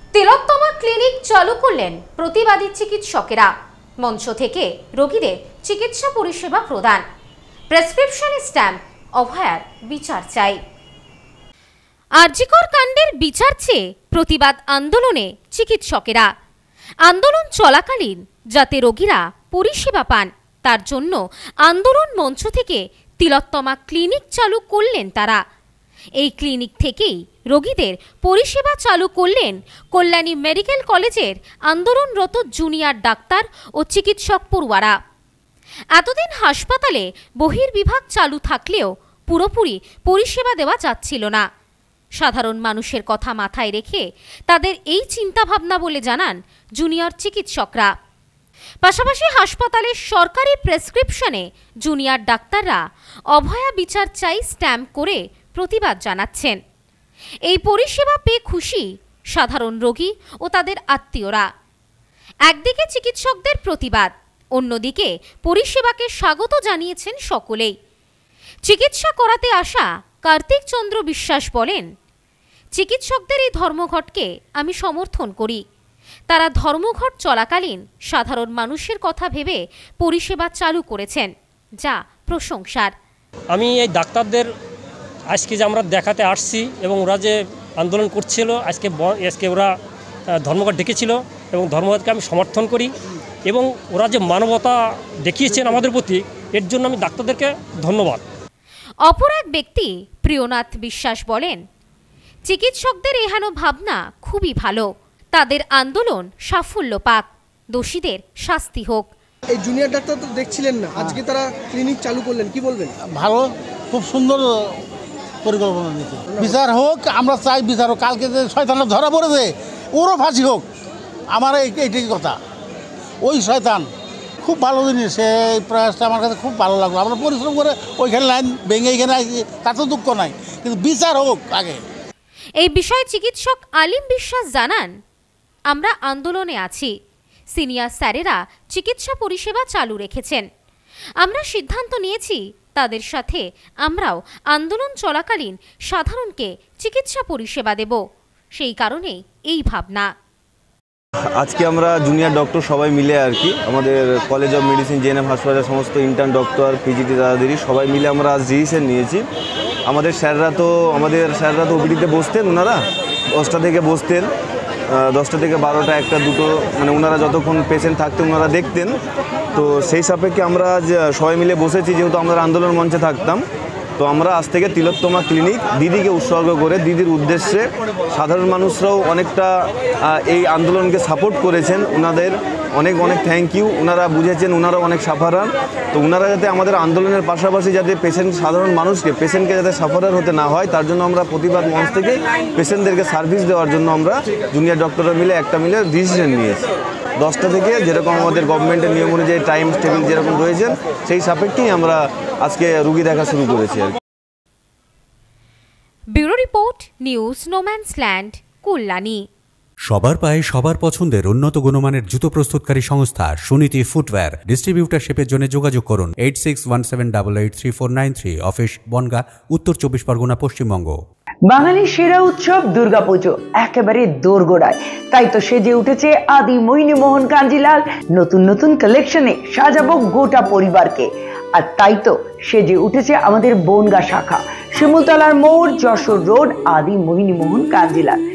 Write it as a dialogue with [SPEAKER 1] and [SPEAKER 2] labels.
[SPEAKER 1] তিলোত্তমা clinic চালু করলেন প্রতিবাদী চিকিৎসকেরা। মঞ্চ থেকে রোগীদের চিকিৎসা পরিষেবা প্রদান। প্রেসক্রিপশন স্ট্যাম্প, অভয়ার বিচার চাই। আরজিকর কাণ্ডের বিচার চেয়ে প্রতিবাদ আন্দোলনে চিকিৎসকেরা। আন্দোলন চলাকালীন যাতে রোগীরা পরিষেবা পান তার জন্য আন্দোলন মঞ্চ থেকে তিলোত্তমা ক্লিনিক চালু করলেন তারা। এই ক্লিনিক থেকেই রোগীদের পরিষেবা চালু করলেন কল্যাণী মেডিকেল কলেজের আন্দোলনরত জুনিয়র ডাক্তার ও চিকিৎসক পড়ুয়ারা। এতদিন হাসপাতালে বহির্বিভাগ চালু থাকলেও পুরোপুরি পরিষেবা দেওয়া যাচ্ছিল না। সাধারণ মানুষের কথা মাথায় রেখে তাদের এই চিন্তাভাবনা বলে জানান জুনিয়র চিকিৎসকরা। পাশাপাশি হাসপাতালের সরকারি প্রেসক্রিপশনে জুনিয়র ডাক্তাররা অভয়া বিচার চাই স্ট্যাম্প করে প্রতিবাদ জানাচ্ছেন। এই পরিষেবা পেয়ে খুশি সাধারণ রোগী ও তাদের আত্মীয়রা। একদিকে চিকিৎসকদের প্রতিবাদ, অন্যদিকে পরিষেবাকে স্বাগত জানিয়েছেন সকলেই। চিকিৎসা করাতে আসা কার্তিক চন্দ্র বিশ্বাস বলেন, চিকিৎসকদের এই ধর্মঘটকে আমি সমর্থন করি। তারা ধর্মঘট চলাকালীন সাধারণ মানুষের কথা ভেবে পরিষেবা চালু করেছেন, যা প্রশংসার।
[SPEAKER 2] আমি এই ডাক্তারদের আজকে যে আমরা দেখাতে আসছি এবং ওরা যে আন্দোলন করছিল আজকে ওরা ধর্মঘট ডেকেছিল এবং ধর্মঘটকে আমি সমর্থন করি এবং ওরা যে মানবতা দেখিয়েছেন আমাদের প্রতি, এর জন্য আমি ডাক্তারদেরকে ধন্যবাদ।
[SPEAKER 1] অপর এক ব্যক্তি প্রিয়নাথ বিশ্বাস বলেন, চিকিৎসকদের এহেন ভাবনা খুবই ভালো। তাদের আন্দোলন সাফল্য পাক, দোষীদের শাস্তি হোক।
[SPEAKER 3] এই জুনিয়র ডাক্তার তো দেখছিলেন না, আজকে তারা ক্লিনিক চালু করলেন, কি বলবেন?
[SPEAKER 4] ভালো, খুব সুন্দর পরিকল্পনা নিয়েছে। বিচার হোক, আমরা চাই বিচার হোক। কালকে যে শয়তানটা ধরা পড়েছে ওরও ফাঁসি হোক, আমার এইটাই কথা। ওই শয়তান খুব ভালো জিনিস, এই প্রয়াসটা আমার কাছে খুব ভালো লাগলো। আমরা পরিশ্রম করে ওইখানে লাইন ভেঙে এখানে আসি, তার তো দুঃখ নাই, কিন্তু বিচার হোক আগে।
[SPEAKER 1] এই বিষয়ে চিকিৎসক আলিম বিশ্বাস জানান, আমরা আন্দোলনে আছি। সিনিয়র স্যারেরা চিকিৎসা পরিষেবা চালু রেখেছেন। আমরা সিদ্ধান্ত নিয়েছি তাদের সাথে আমরাও আন্দোলন চলাকালীন সাধারণকে চিকিৎসা পরিষেবা দেব। সেই কারণেই এই ভাবনা।
[SPEAKER 5] আজকে আমরা জুনিয়র ডক্টর সবাই মিলে আর কি আমাদের কলেজ অফ মেডিসিন জেএনএম হাসপাতালের সমস্ত ইন্টার্ন ডক্টর, পিজিটি দাদাদেরই সবাই মিলে আমরা আজ ডিসিশন নিয়েছি। আমাদের স্যাররা তো ওপিডিতে বসতেন, ওনারা 10টা থেকে বসতেন, 10টা থেকে 12টা, 1টা, 2টো, মানে ওনারা যতক্ষণ পেশেন্ট থাকতেন ওনারা দেখতেন। তো সেই সাপেক্ষে আমরা আজ সবাই মিলে বসেছি, যেহেতু আমরা আন্দোলন মঞ্চে থাকতাম। তো আমরা আজ থেকে তিলোত্তমা ক্লিনিক দিদিকে উৎসর্গ করে, দিদির উদ্দেশ্যে সাধারণ মানুষরাও অনেকটা এই আন্দোলনকে সাপোর্ট করেছেন, ওনাদের অনেক অনেক থ্যাংক ইউ। ওনারা বুঝেছেন, ওনারা অনেক সাফারার। তো ওনারা যাতে আমাদের আন্দোলনের পাশাপাশি যাতে সাধারণ মানুষকে, পেশেন্টকে যাতে সাফারার হতে না হয়, তার জন্য আমরা প্রতিবাদ মঞ্চ থেকে পেশেন্টদেরকে সার্ভিস দেওয়ার জন্য আমরা জুনিয়র ডক্টররা মিলে একটা মিলে ডিসিশন নিয়েছি। 10টা থেকে যেরকম আমাদের গভর্নমেন্টের নিয়ম অনুযায়ী টাইম টেবিল যেরকম রয়েছেন, সেই সাপেক্ষেই আমরা আজকে রুগী দেখা শুরু করেছি আর কি।
[SPEAKER 1] Bureau report, news no man's land, Kalyani.
[SPEAKER 6] সবার পায়ে সবার পছন্দের উন্নত গুণমানের জুতো প্রস্তুতকারী সংস্থা সুনীতি ফুটওয়্যার। ডিস্ট্রিবিউটারশিপের জন্য যোগাযোগ করুন 8617883493, অফিস বনগাঁ, উত্তর 24 পরগনা, পশ্চিমবঙ্গ।
[SPEAKER 7] বাঙালির সেরা উৎসব দুর্গাপুজো একেবারে দোরগোড়ায়, তাই তো সেজে উঠেছে আদি মোহিনী মোহন কাঞ্জিলাল। নতুন নতুন কালেকশনে সাজাবো গোটা পরিবারকে। আর তাই তো সেজে উঠেছে আমাদের বনগাঁ শাখা, শিমুলতলার মোড়, যশোর রোড, আদি মোহিনী মোহন কাঞ্জিলাল।